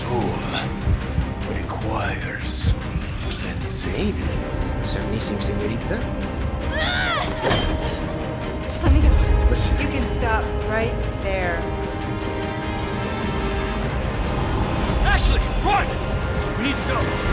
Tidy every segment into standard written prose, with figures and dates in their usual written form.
soul requires cleansing. Some missing, señorita? Just let me go. Listen. You can stop right there. Ashley, run! We need to go.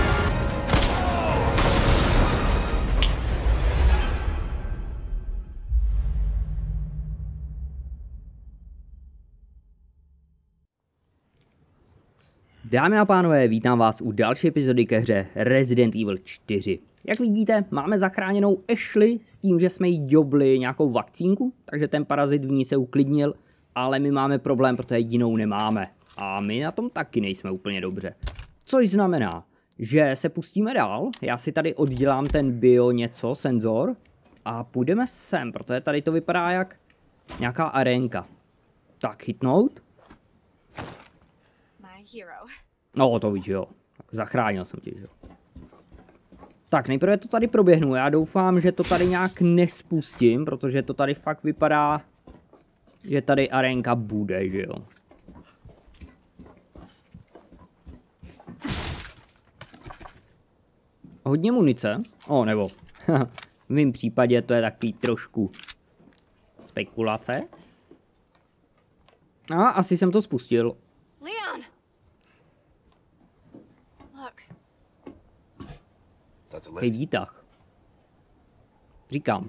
Dámy a pánové, vítám vás u další epizody ke hře Resident Evil 4. Jak vidíte, máme zachráněnou Ashley s tím, že jsme jí dobli nějakou vakcínku, takže ten parazit v ní se uklidnil, ale my máme problém, protože jinou nemáme. A my na tom taky nejsme úplně dobře. Což znamená, že se pustíme dál, já si tady oddělám ten senzor a půjdeme sem, protože tady to vypadá jak nějaká arénka. Tak chytnout. Hero. No, to víš, jo. Tak zachránil jsem tě, jo. Tak, nejprve to tady proběhnu. Já doufám, že to tady nějak nespustím, protože to tady fakt vypadá, že tady arénka bude, že jo. Hodně munice. O, nebo v mém případě to je takový trošku spekulace. A asi jsem to spustil. Leon! Look. Hej, výtah. Říkám.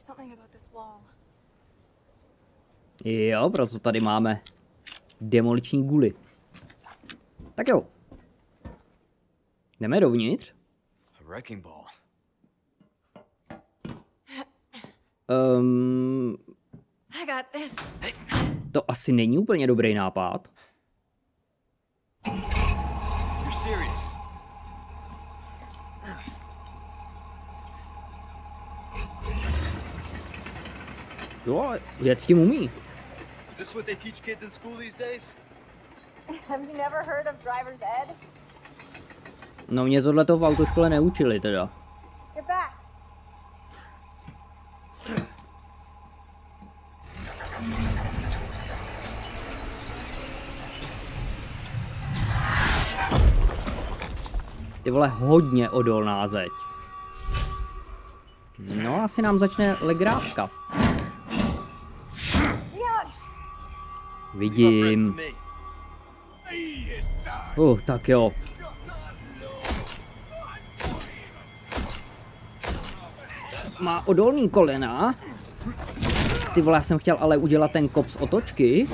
Jo, proto tady máme demoliční guly. Tak jo. Jdeme dovnitř. To asi není úplně dobrý nápad. Jo, jet s tím umí. Is this what they teach kids in school these days? Have you never heard of driver's ed? No mě tohleto v autoškole neučili teda. Get back. Ty vole, hodně odolná zeď. No, asi nám začne legrátka. Vidím. Tak jo. Má odolný kolena. Ty vole, já jsem chtěl ale udělat ten kop z otočky.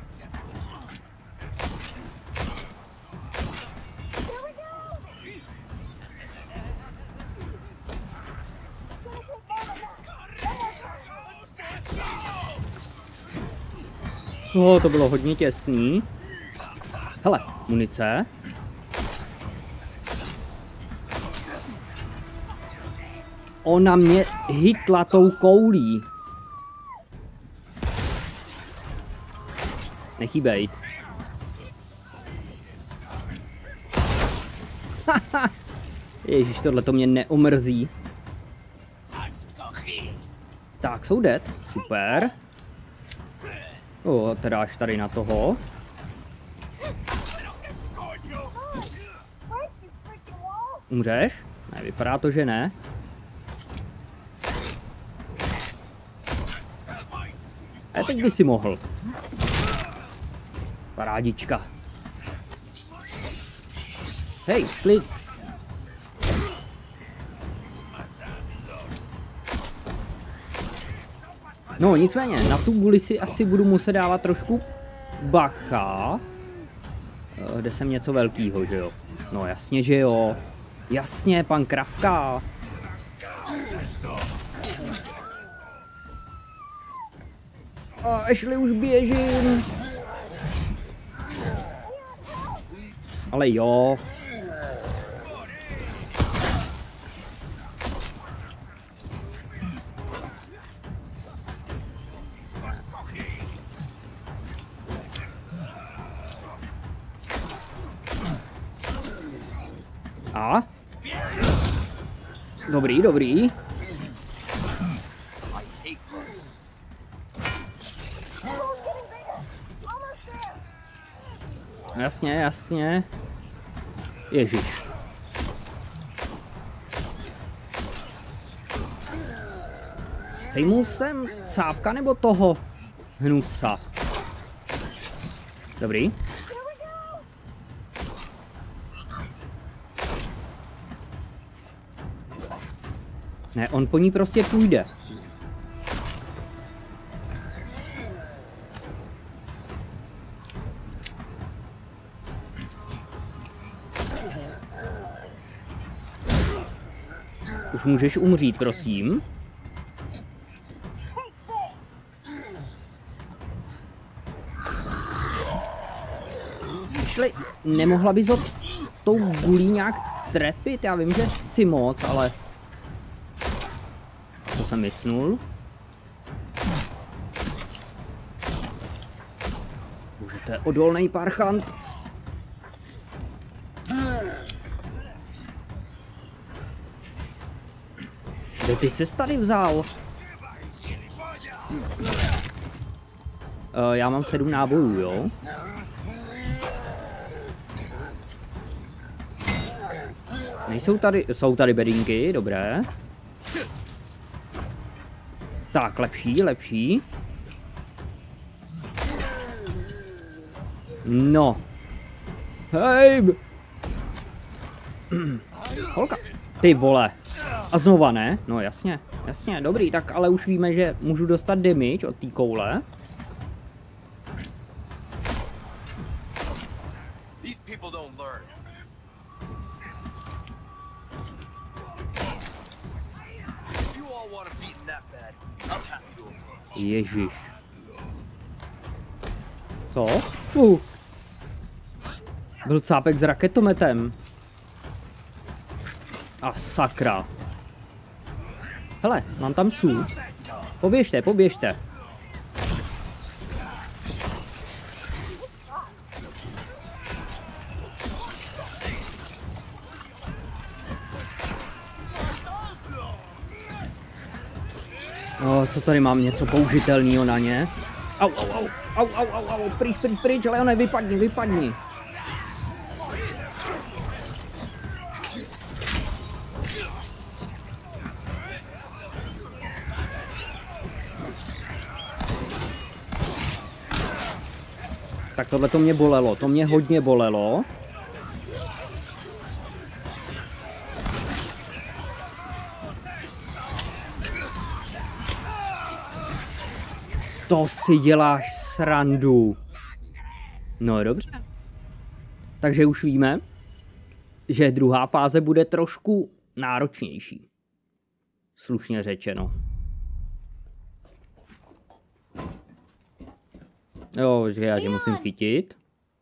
To bylo hodně těsný. Hele, munice. Ona mě hitla tou koulí. Nechybejt. Ježíš, tohle to mě neomrzí. Tak, jsou dead. Super. Teda až tady na toho. Umřeš? Ne, vypadá to, že ne. A teď by si mohl. Parádička. Hej, klid. No nicméně, na tu guli si asi budu muset dávat trošku bacha. Jde sem něco velkýho, že jo? No jasně, že jo. Jasně, pan Kravka. Ashley, už běžím. Ale jo. A? Dobrý, dobrý. Jasně, jasně. Ježiš. Sejmul jsem cápka nebo toho hnusa? Dobrý. Ne, on po ní prostě půjde. Už můžeš umřít, prosím. Myšli, nemohla bys ho tou gulí nějak trefit? Já vím, že chci moc, ale... To jsem mysnul. Bože, to je odolný parchant. Kde ty ses tady vzal? Já mám 7 nábojů, jo? Nejsou tady, jsou tady bedínky, dobré. Tak, lepší, lepší. No. Hej! Holka. Ty vole. A znova ne? No jasně, jasně, dobrý, tak ale už víme, že můžu dostat damage od té koule. Ježiš. Co? Byl cápek s raketometem. A sakra. Hele, mám tam sůl. Poběžte, poběžte. No, co tady mám, něco použitelného na ně? Au, au, au, au, au, au, au, pryč, pryč, pryč, ale ne, vypadni, vypadni. Tak tohle to mě bolelo, to mě hodně bolelo. To si děláš srandu. No dobře. Takže už víme, že druhá fáze bude trošku náročnější. Slušně řečeno. Jo, že já tě musím chytit.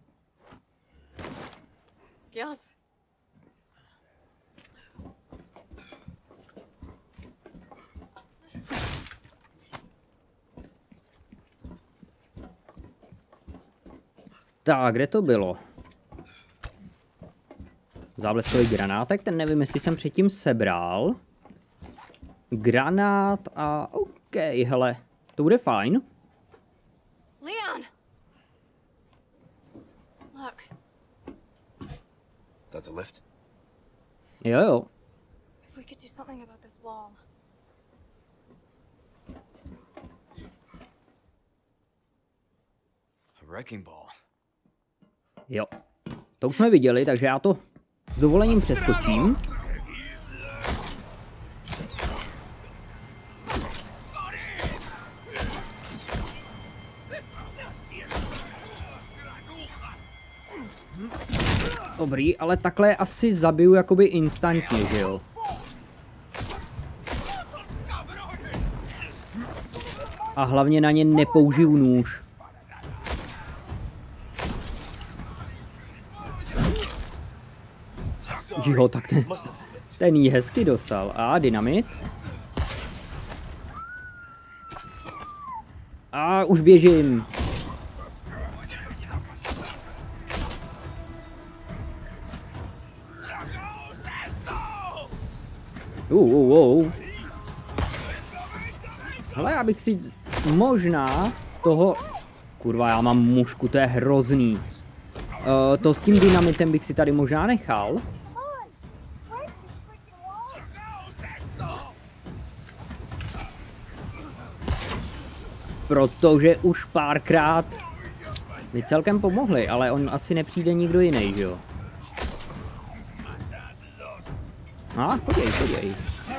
Skills. Tak, kde to bylo? Zábleskový granátek, ten nevím, jestli jsem předtím sebral. Granát a OK, hele, to bude fajn. Leon! Look. That's a lift? Jo, jo. If we could do something about this wall. A wrecking ball. Jo. To už jsme viděli, takže já to s dovolením přeskočím. Dobrý, ale takhle asi zabiju jakoby instantně, že jo? A hlavně na ně nepoužiju nůž. Jo, tak ten jí hezky dostal. A dynamit. A už běžím. Hele, já bych si možná toho... Kurva, já mám mušku, to je hrozný. To s tím dynamitem bych si tady možná nechal. Protože už párkrát mi celkem pomohli, ale on asi nepřijde nikdo jiný, že jo? Podívej.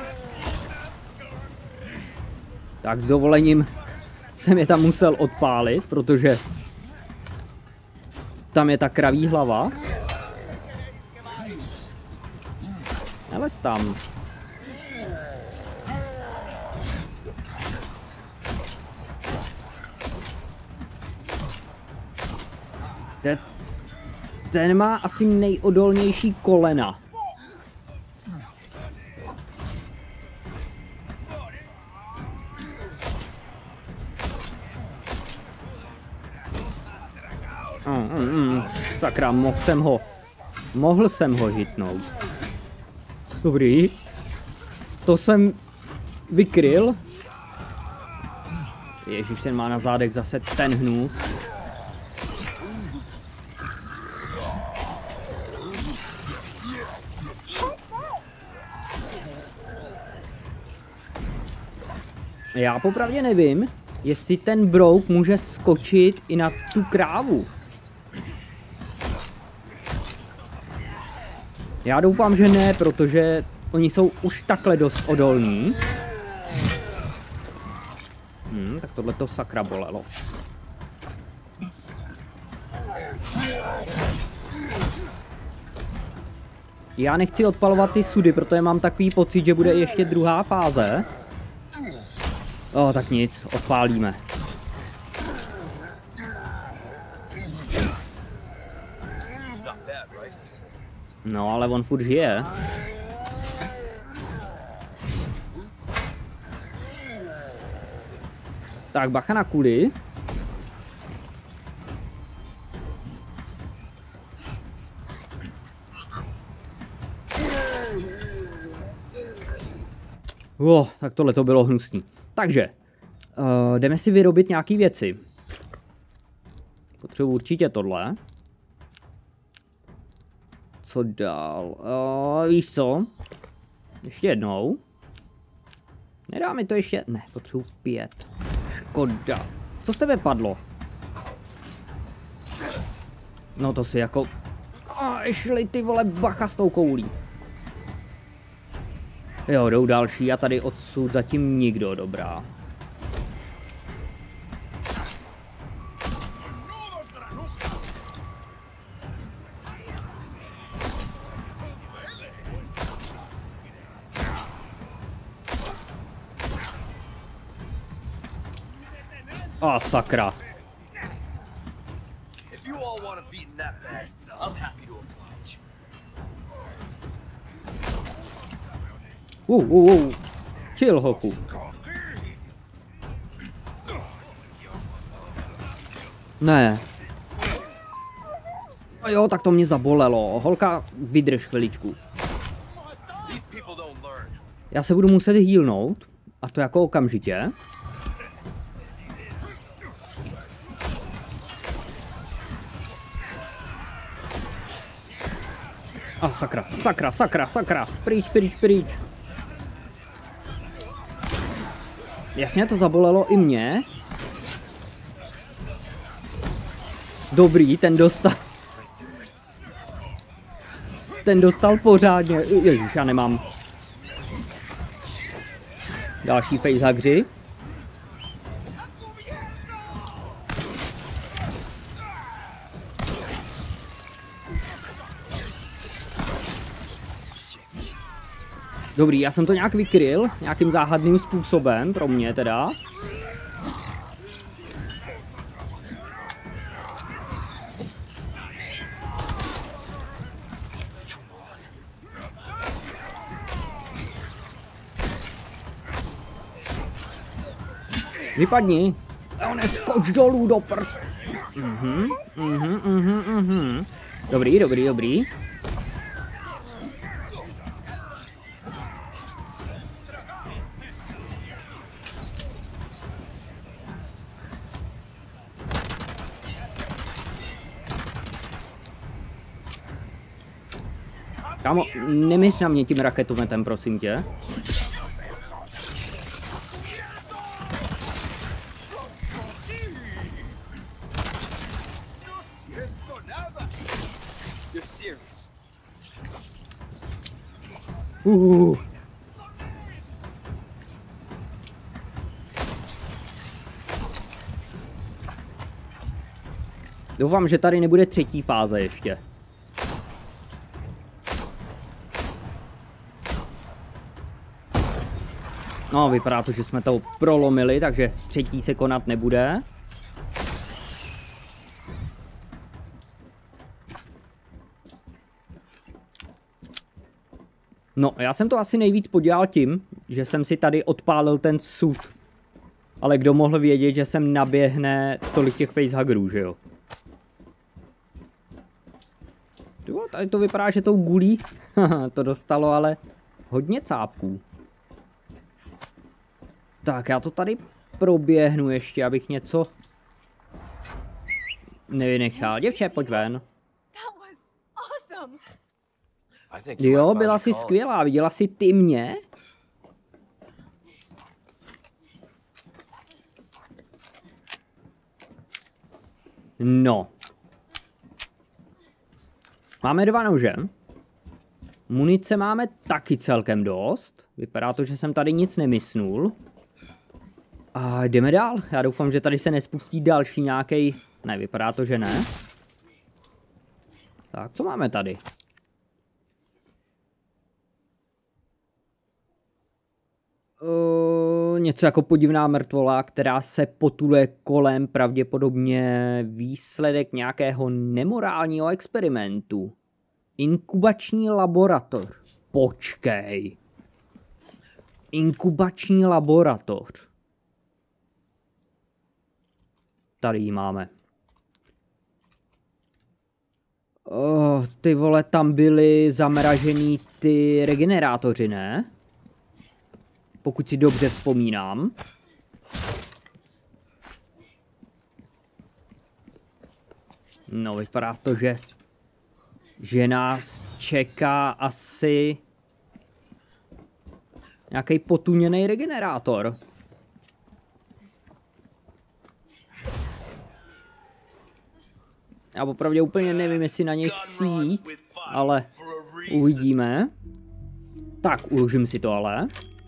Tak s dovolením jsem je tam musel odpálit, protože tam je ta kraví hlava. Nelez tam. Ten má asi nejodolnější kolena. Sakra, mohl jsem ho hitnout. Dobrý. To jsem vykryl. Ježíš, ten má na zádech zase ten hnus. Já popravdě nevím, jestli ten brouk může skočit i na tu krávu. Já doufám, že ne, protože oni jsou už takhle dost odolní. Tak tohle to sakra bolelo. Já nechci odpalovat ty sudy, protože mám takový pocit, že bude ještě druhá fáze. Tak nic, odpálíme. No, ale on furt žije. Tak, bacha na kuly. Tak tohle to bylo hnusný. Takže, jdeme si vyrobit nějaký věci. Potřebuji určitě tohle. Co dál? Víš co? Ještě jednou. Nedá mi to ještě... Ne, potřebuji 5. Škoda. Co z tebe padlo? No to si jako... šli ty vole, bacha s tou koulí. Jo, jdou další a tady odsud zatím nikdo, dobrá. Sakra. Chill, hoku. Ne. Jo, tak to mě zabolelo. Holka, vydrž chviličku. Já se budu muset healnout. A to jako okamžitě. Sakra. Pryč. Jasně, to zabolelo i mě. Dobrý, ten dostal pořádně. Ježiš, já nemám. Další facehugři. Dobrý, já jsem to nějak vykryl, nějakým záhadným způsobem, pro mě teda. Vypadni. Skoč dolů do prd. Dobrý. Kámo, nemíř na mě tím raketometem, prosím tě. Doufám, že tady nebude třetí fáze ještě. No, vypadá to, že jsme to prolomili, takže třetí se konat nebude. No, já jsem to asi nejvíc podělal tím, že jsem si tady odpálil ten sud. Ale kdo mohl vědět, že sem naběhne tolik těch facehuggerů, že jo? Jo, tady to vypadá, že tou gulí to dostalo ale hodně cápků. Tak, já to tady proběhnu ještě, abych něco nevynechal. Děvče, pojď ven. Jo, byla jsi skvělá, viděla jsi ty mě? No. Máme 2 nože. Munice máme taky celkem dost. Vypadá to, že jsem tady nic nemysnul. A jdeme dál. Já doufám, že tady se nespustí další nějaký. Ne, vypadá to, že ne. Tak, co máme tady? Něco jako podivná mrtvola, která se potuluje kolem, pravděpodobně výsledek nějakého nemorálního experimentu. Inkubační laboratoř. Počkej. Inkubační laboratoř. Tady ji máme. Ty vole, tam byly zamražený ty regenerátoři, ne? Pokud si dobře vzpomínám. No, vypadá to, že nás čeká asi nějaký potuněný regenerátor. Já opravdu úplně nevím, jestli na něj chci jít, ale uvidíme. Tak, uložím si to ale.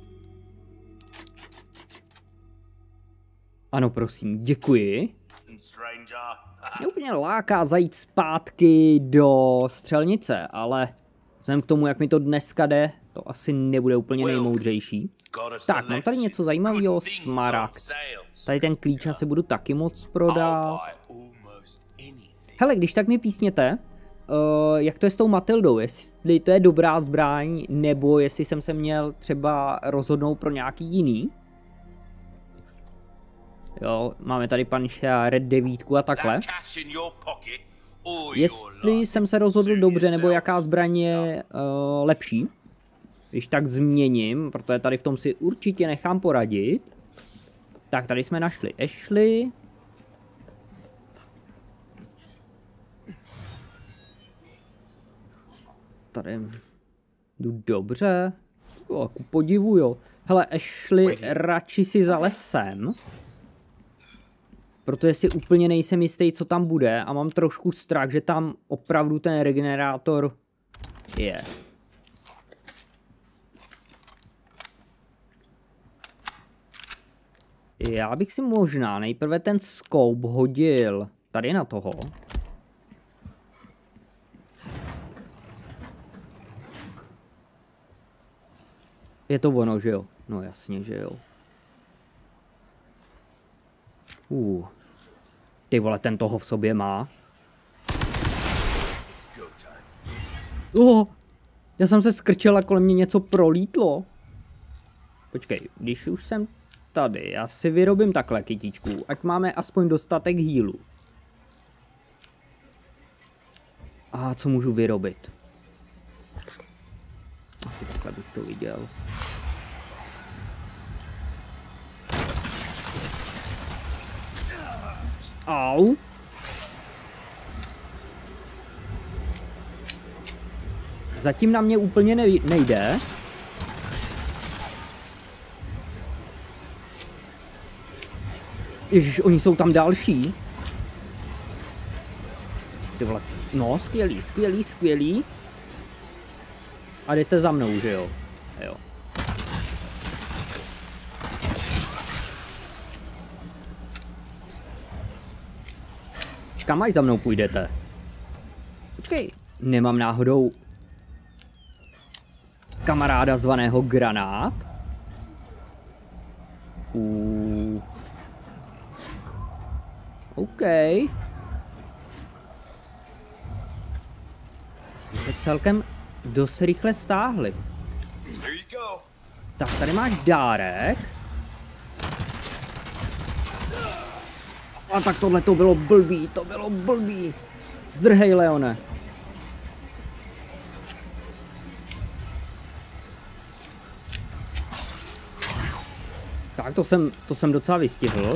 Ano, prosím, děkuji. Mě úplně láká zajít zpátky do střelnice, ale vzhledem k tomu, jak mi to dneska jde, to asi nebude úplně nejmoudřejší. Tak, mám tady něco zajímavého, smaragd. Tady ten klíč asi budu taky moc prodat. Hele, když tak mi písněte, jak to je s tou Matildou, jestli to je dobrá zbraň, nebo jestli jsem se měl třeba rozhodnout pro nějaký jiný. Jo, máme tady Punisha, Red 9 a takhle. Jestli jsem se rozhodl dobře, nebo jaká zbraň je lepší. Když tak změním, protože tady v tom si určitě nechám poradit. Tak, tady jsme našli Ashley. Tady jdu dobře. Jo, ku podivu, jo. Hele, Ashley, radši si za lesem. Protože si úplně nejsem jistý, co tam bude a mám trošku strach, že tam opravdu ten regenerátor je. Já bych si možná nejprve ten scope hodil tady na toho. Je to ono, že jo? No jasně, že jo. Ty vole, ten toho v sobě má. Já jsem se skrčil a kolem mě něco prolítlo. Počkej, když už jsem tady, já si vyrobím takhle kytičku, ať máme aspoň dostatek healů. A co můžu vyrobit? Asi takhle bych to viděl. Au. Zatím na mě úplně nejde. Ježiš, oni jsou tam další. Ty vole, no, skvělý, skvělý, skvělý. A jdete za mnou, že jo? Jo. Kam až za mnou půjdete? Počkej, nemám náhodou kamaráda zvaného Granát? OK. Se celkem dost rychle stáhli. Tak tady máš dárek. A tak tohle to bylo blbý, to bylo blbý. Zdrhej, Leone. Tak to jsem docela vystihl.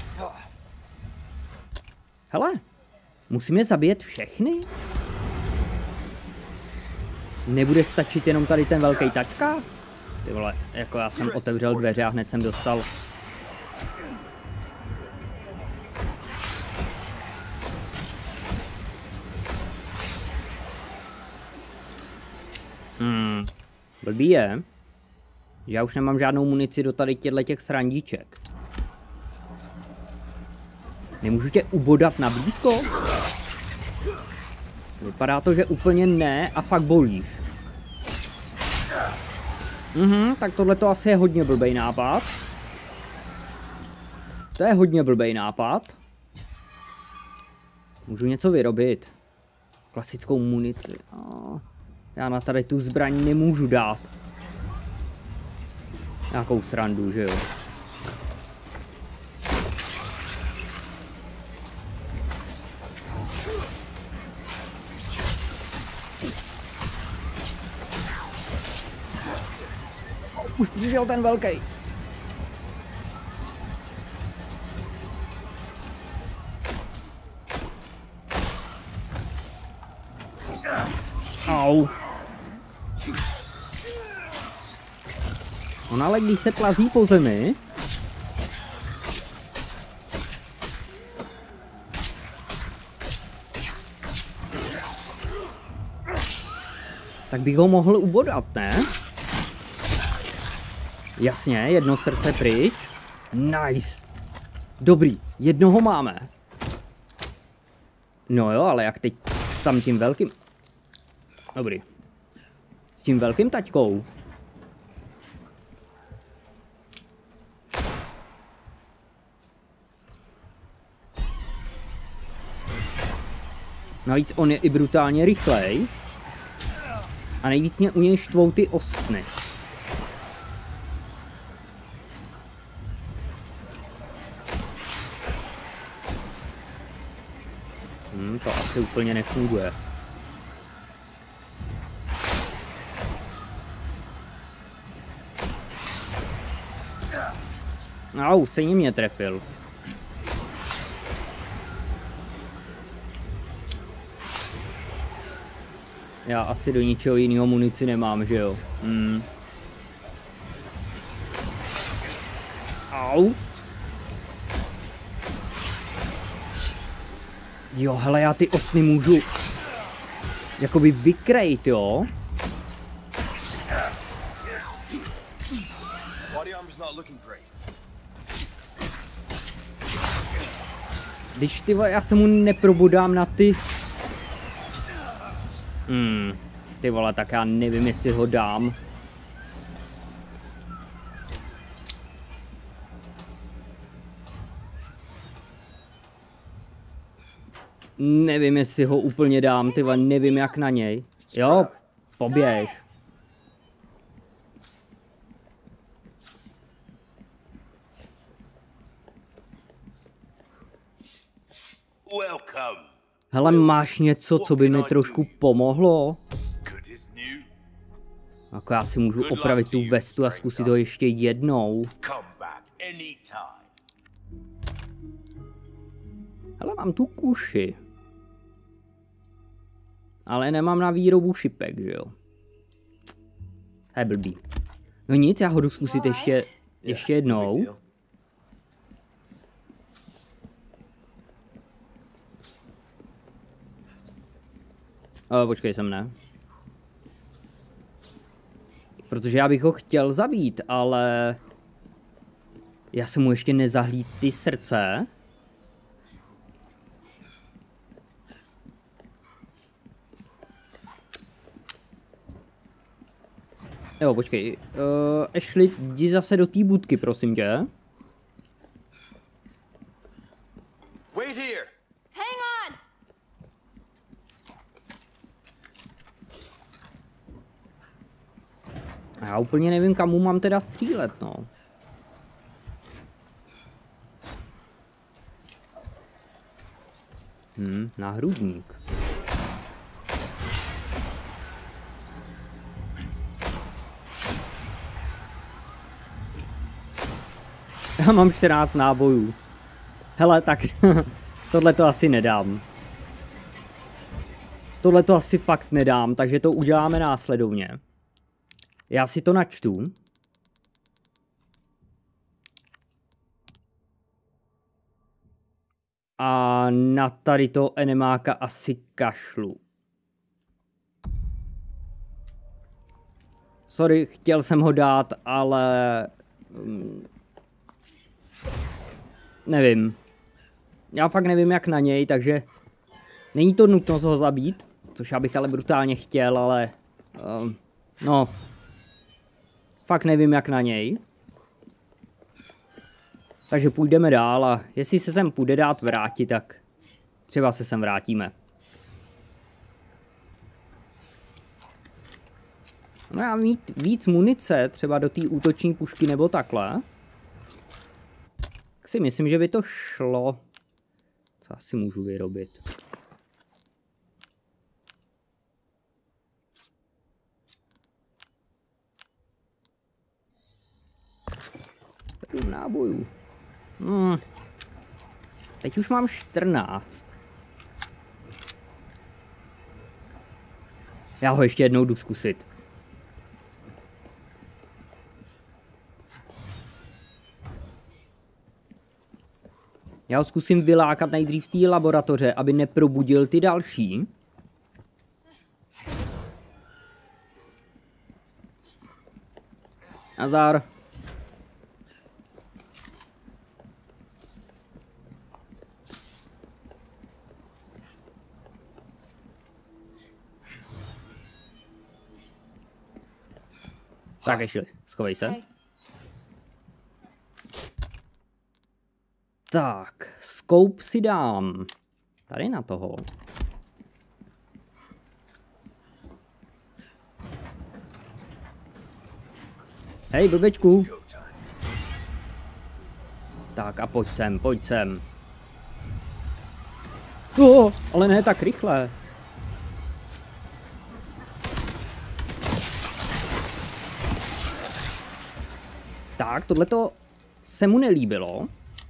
Hele, musíme zabíjet všechny? Nebude stačit jenom tady ten velký tačka? Ty vole, jako já jsem otevřel dveře a hned jsem dostal. Blbý je, že já už nemám žádnou munici do tady těch srandíček. Nemůžu tě ubodat na blízko? Vypadá to, že úplně ne a fakt bolíš. Tak tohle to asi je hodně blbej nápad. To je hodně blbej nápad. Můžu něco vyrobit. Klasickou munici. Já na tady tu zbraň nemůžu dát. Nějakou srandu, že jo? Už přišel ten velký. Au. On ale když se plazí po zemi, tak bych ho mohl ubodat, ne? Jasně, jedno srdce pryč. Nice. Dobrý, jednoho máme. No jo, ale jak teď s tam tím velkým... Dobrý. S tím velkým taťkou. Navíc on je i brutálně rychlej. A nejvíc mě u něj štvou ty ostny. To asi úplně nefunguje. Au, stejně mě trefil. Já asi do ničeho jiného munici nemám, že jo? Au. Jo, hele, já ty osny můžu jakoby vykrejt, jo? Když ty já se mu neprobudám na ty... Ty vole, tak já nevím, jestli ho dám. Nevím, jestli ho úplně dám, ty vole, nevím jak na něj. Jo, poběž. Hele, máš něco, co by mi trošku pomohlo? Jako já si můžu opravit tu vestu a zkusit to ještě jednou. Hele, mám tu kuši. Ale nemám na výrobu šipek, že jo? Je blbý. No nic, já ho jdu zkusit ještě jednou. Počkej, sem ne. Protože já bych ho chtěl zabít, ale... Já jsem mu ještě nezahlíd ty srdce. Jo, počkej. Ashley, jdi zase do té budky, prosím tě. Wait here. Hang on! Já úplně nevím, kam mu mám teda střílet, no. Náhrudník. Já mám 14 nábojů. Hele, tak tohle to asi nedám. Tohle to asi fakt nedám, takže to uděláme následovně. Já si to načtu. A na tady to enemáka asi kašlu. Sorry, chtěl jsem ho dát, ale... nevím. Já fakt nevím jak na něj, takže... Není to nutnost ho zabít, což já bych ale brutálně chtěl, ale... no... Fakt nevím jak na něj. Takže půjdeme dál a jestli se sem půjde dát vrátit, tak třeba se sem vrátíme. No já mít víc munice, třeba do té útoční pušky nebo takhle. Tak si myslím, že by to šlo. Co asi můžu vyrobit? Nábojů. Teď už mám 14. Já ho ještě jednou jdu zkusit. Já ho zkusím vylákat nejdřív z té laboratoře, aby neprobudil ty další. Nazdar. Tak ještě, schovej se. Tak, scope si dám. Tady na toho. Hej, blbečku. Tak a pojď sem, pojď sem. Ale ne tak rychle. Tak, tohleto se mu nelíbilo.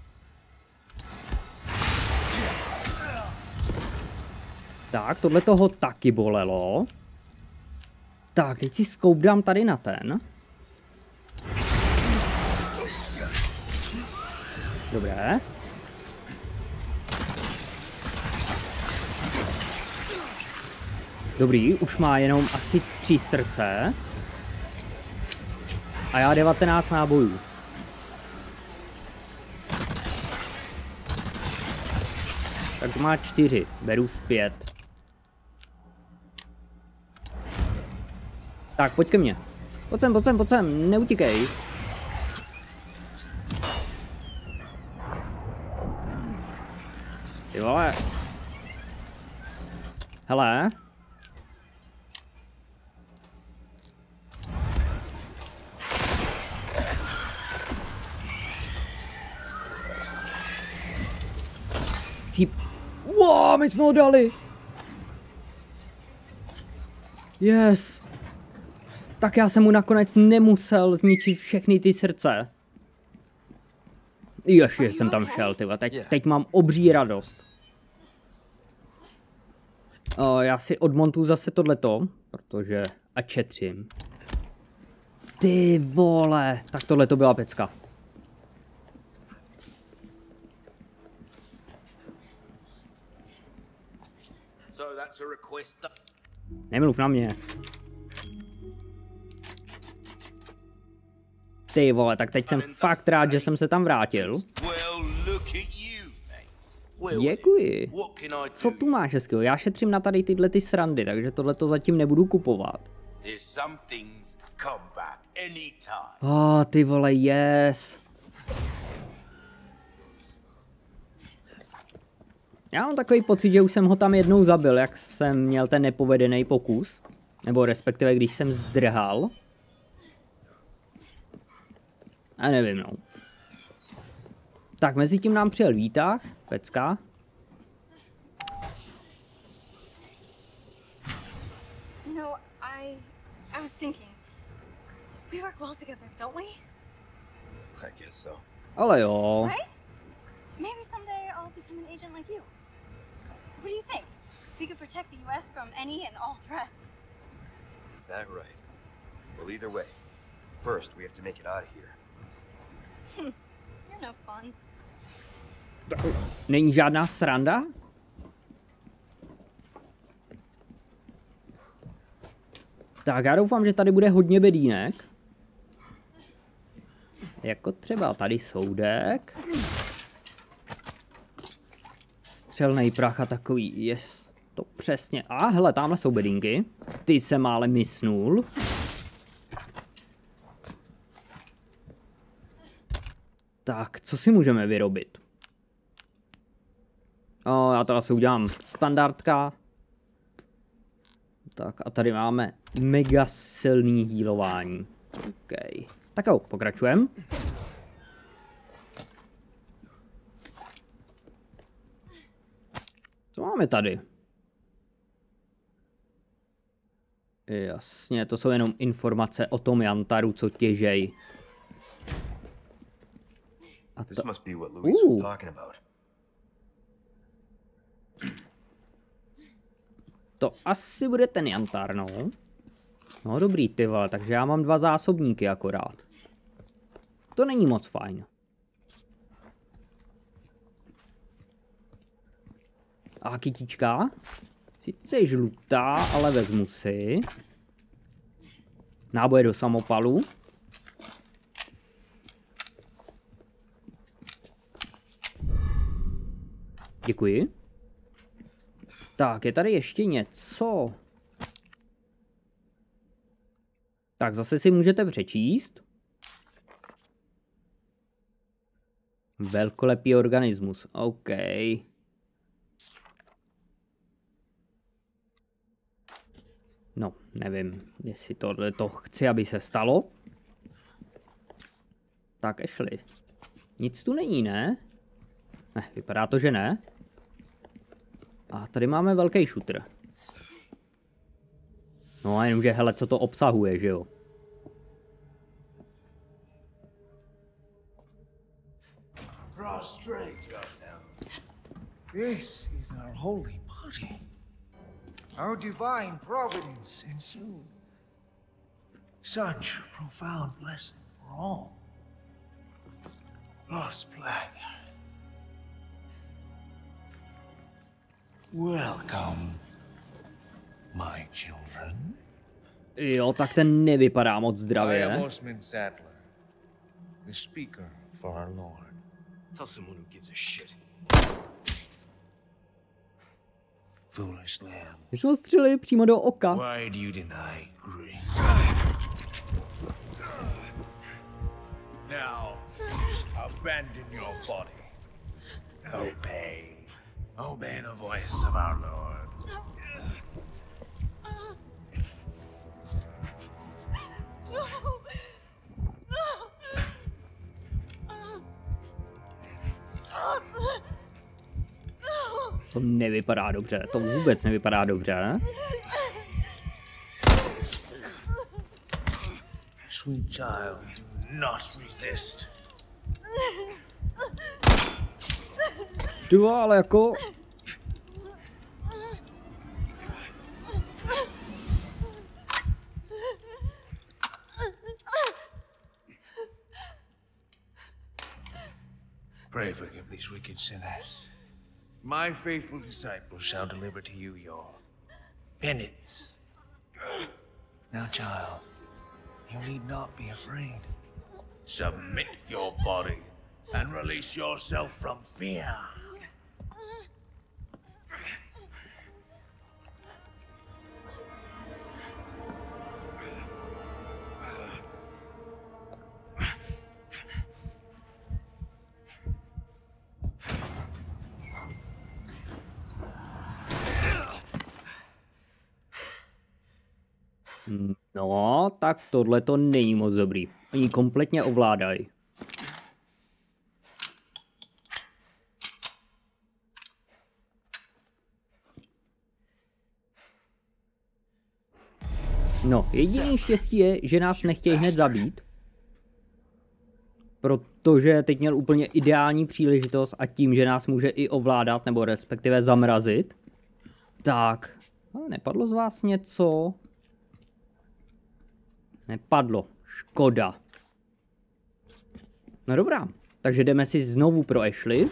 Tak, tohleto ho taky bolelo. Tak, teď si scope dám tady na ten. Dobré. Dobrý, už má jenom asi 3 srdce. A já 19 nábojů. Tak to má 4, beru zpět. Tak, pojď ke mně. Pojď sem, neutíkej. Ty vole. Hele. Wow, my jsme ho dali. Yes. Tak já jsem mu nakonec nemusel zničit všechny ty srdce. Ještě jsem tam šel, tyva. Teď mám obří radost. Já si odmontuju zase tohleto, protože a šetřím. Ty vole, tak tohle to byla pecka. Nemluv na mě. Ty vole, tak teď jsem fakt rád, že jsem se tam vrátil. Děkuji. Co tu máš hezkého? Já šetřím na tady tyhle ty srandy, takže tohle to zatím nebudu kupovat. Ty vole, yes. Já mám takový pocit, že už jsem ho tam jednou zabil, jak jsem měl ten nepovedený pokus. Nebo respektive, když jsem zdrhal. A nevím, no. Tak, mezi tím nám přijel výtah, pecka. You know, I was thinking. We work well together, don't we? I guess so. Ale jo. Right? Maybe someday I'll become an agent like you. What do you think? We could protect the US from any and all threats. Is that right? Well, either way. First, we have to make it out of here. You're no fun. Není žádná sranda? Tak já doufám, že tady bude hodně bedínek. Jako třeba tady soudek. Střelnej prach a takový, je to přesně. A hele, tamhle jsou bedínky. Ty jsem ale mysnul. Tak, co si můžeme vyrobit? Já to asi udělám standardka. Tak a tady máme mega silný healování. OK. Tak jo, pokračujeme. Co máme tady? Jasně, to jsou jenom informace o tom jantaru, co těžej. A This must be what Luis was talking about. To asi bude ten jantar, no. No dobrý, ty vole, takže já mám 2 zásobníky akorát. To není moc fajn. A kytička? Sice je žlutá, ale vezmu si. Náboje do samopalu. Děkuji. Tak, je tady ještě něco. Tak, zase si můžete přečíst. Velkolepý organismus. OK. No, nevím, jestli tohle to chci, aby se stalo. Tak, Ashley. Nic tu není, ne? Ne, vypadá to, že ne. A tady máme velký shooter. No a jenomže, hele, co to obsahuje, že jo? Prostrate yourself. This is our holy body. Our divine providence ensued. Such profound blessing for all. Lost blood. Welcome, my children. Jo, tak ten nevypadá moc I am zdravě. Osmond Saddler, the speaker for our Lord. Tell someone who gives a shit. Foolish lamb, My jsme ho střelili přímo do oka. why do you deny grief? Now, abandon your body. Obey the voice of our Lord. To nevypadá dobře, to vůbec nevypadá dobře. Sweet child, do not resist. Ty vole, ale jako... Pray forgive these wicked sinners. My faithful disciples shall deliver to you your penance. Now, child, you need not be afraid. Submit your body and release yourself from fear. No, tak tohle to není moc dobrý. Oni kompletně ovládají. No, jediný štěstí je, že nás nechtějí hned zabít. Protože teď měl úplně ideální příležitost a tím, že nás může i ovládat, nebo respektive zamrazit. Tak, nepadlo z vás něco? Nepadlo, škoda. No dobrá, takže jdeme si znovu pro Ashley.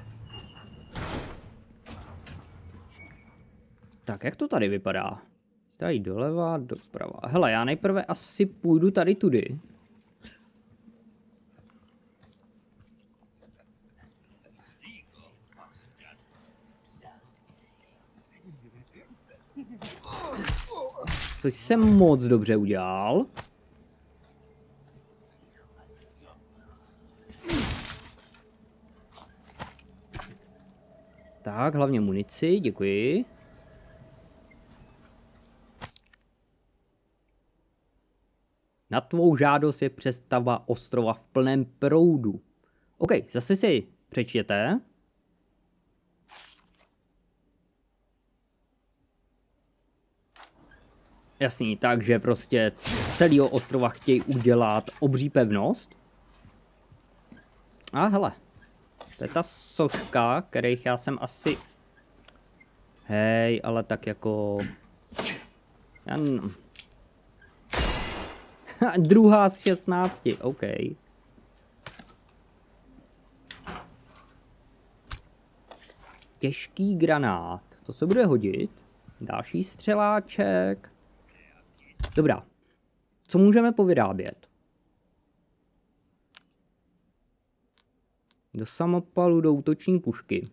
Tak, jak to tady vypadá? Tady doleva, doprava. Hele, já nejprve asi půjdu tady tudy. Což jsem moc dobře udělal. Tak, hlavně munici, děkuji. Na tvou žádost je přestavba ostrova v plném proudu. OK, zase si přečtěte. Jasný, takže prostě z celého ostrova chtějí udělat obří pevnost. A hele, to je ta soška, kterých já jsem asi... Hej, ale tak jako... Druhá z 16, OK. Těžký granát, to se bude hodit. Další střeláček. Dobrá, co můžeme povyrábět? Do samopalu, do útoční pušky.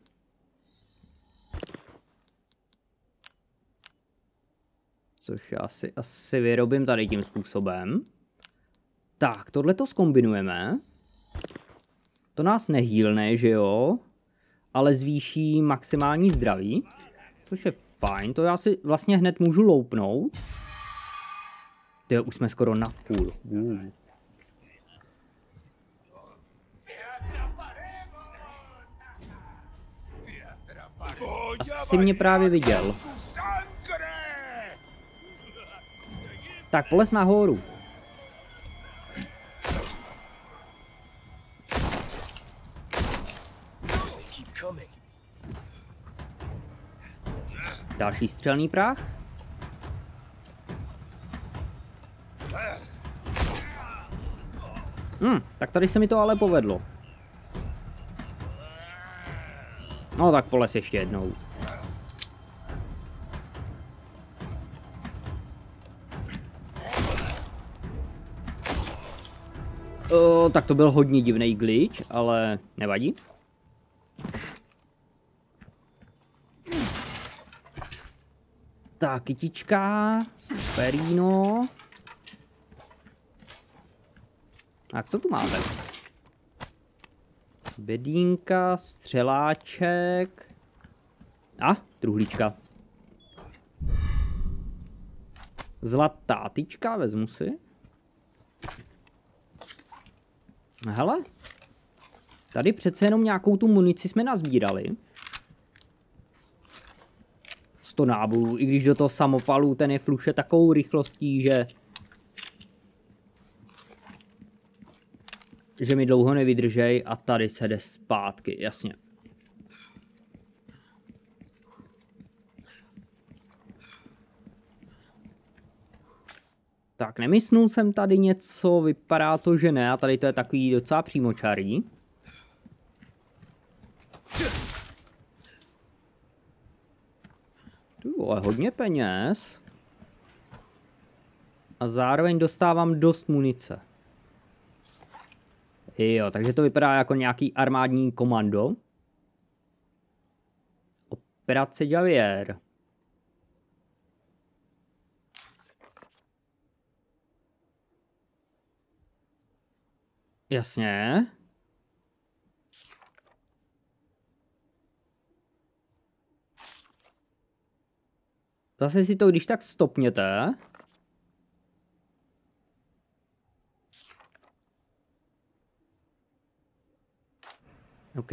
Což já asi vyrobím tady tím způsobem. Tak, tohle to zkombinujeme. To nás nehýlne, že jo? Ale zvýší maximální zdraví. Což je fajn, to já si vlastně hned můžu loupnout. Tyjo, už jsme skoro na full. Asi mě právě viděl. Tak, polez nahoru. Další střelný prach. Tak tady se mi to ale povedlo. No tak polez ještě jednou. Tak to byl hodně divný glitch, ale nevadí. Tak, kytička, perino. Tak co tu máme? Bedínka, střeláček. A, truhlíčka. Zlatá tyčka, vezmu si. Hele, tady přece jenom nějakou tu munici jsme nazbírali. 100 nábojů, i když do toho samopalu ten je fluše takovou rychlostí, že mi dlouho nevydržej a tady se jde zpátky, jasně. Tak, nemyslel jsem tady něco, vypadá to, že ne, a tady to je takový docela přímočarý. vole, hodně peněz. A zároveň dostávám dost munice. Jo, takže to vypadá jako nějaký armádní komando. Operace Javier. Jasně. Zase si to když tak stopněte. OK.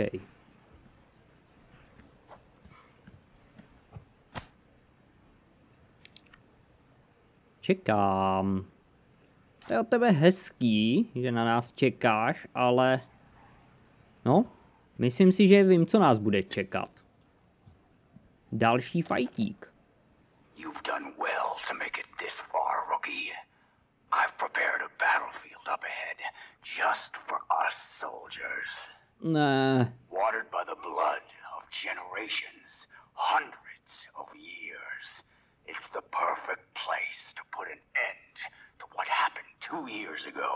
Čekám. To je od tebe hezký, že na nás čekáš, ale... No, myslím si, že vím, co nás bude čekat. Další fajtík. You've done well to make it this far, rookie. I've prepared a battlefield up ahead just for us soldiers. Ne. Watered by the blood of generations, hundreds of years. It's the perfect place to put an end to what happened 2 years ago.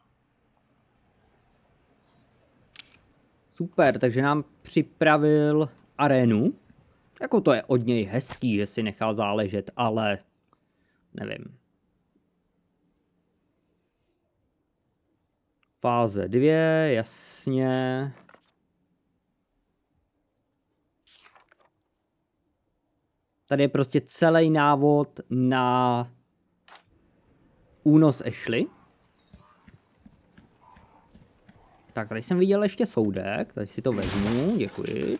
Super, takže nám připravil arénu. Jako to je od něj hezký, že si nechal záležet, ale nevím. Fáze 2, jasně. Tady je prostě celý návod na únos Ashley. Tak, tady jsem viděl ještě soudek, tady si to vezmu, děkuji.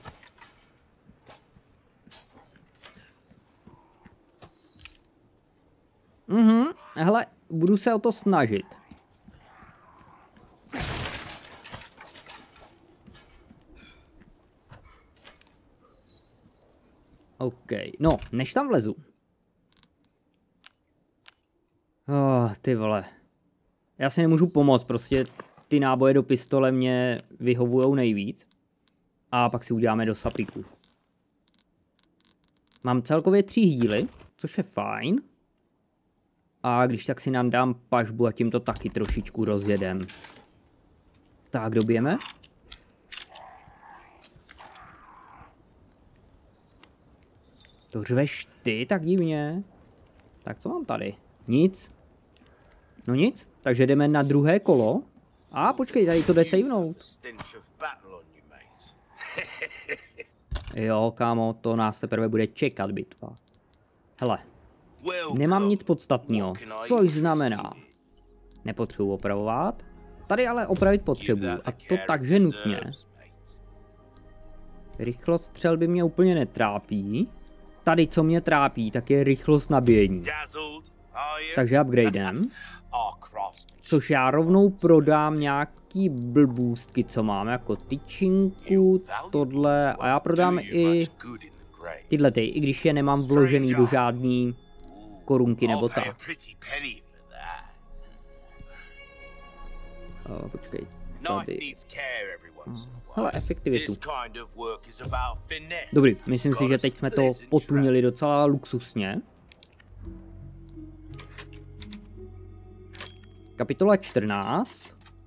Hele, budu se o to snažit. OK, no, než tam vlezu. Ty vole. Já si nemůžu pomoct, prostě ty náboje do pistole mě vyhovujou nejvíc. A pak si uděláme do sapíku. Mám celkově 3 hýly, což je fajn. A když tak si nandám pažbu a tím to taky trošičku rozjedem. Tak, dobijeme. To řveš ty tak divně. Tak co mám tady? Nic. No nic, takže jdeme na druhé kolo. A počkej, tady to jde savenout. Jo, kámo, to nás teprve bude čekat bitva. Hele. Nemám nic podstatného, což znamená, nepotřebuji opravovat, tady ale opravit potřebuji, a to takže nutně. Rychlost střelby mě úplně netrápí, tady co mě trápí, tak je rychlost nabíjení. Takže upgradem, což já rovnou prodám nějaký blbůstky, co mám, jako tyčinku, tohle, a já prodám i tyhle, i když je nemám vložený do žádný korunky nebo tak. Počkej, tady. Hele, efektivitu. Dobrý, myslím si, že teď jsme to potunili docela luxusně. Kapitola 14.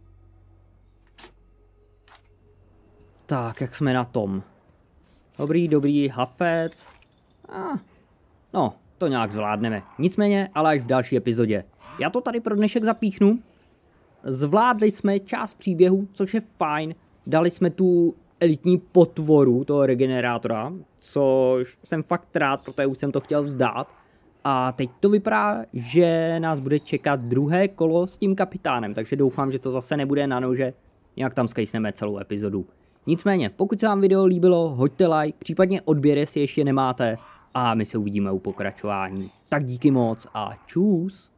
Tak, jak jsme na tom? Dobrý, hafec. No, to nějak zvládneme. Nicméně, ale až v další epizodě. Já to tady pro dnešek zapíchnu. Zvládli jsme část příběhu, což je fajn. Dali jsme tu elitní potvoru toho regenerátora, což jsem fakt rád, protože už jsem to chtěl vzdát. A teď to vypadá, že nás bude čekat druhé kolo s tím kapitánem, takže doufám, že to zase nebude na nože, jinak tam skejsneme celou epizodu. Nicméně, pokud se vám video líbilo, hoďte like, případně odběr, jestli ještě nemáte, a my se uvidíme u pokračování. Tak díky moc a čus!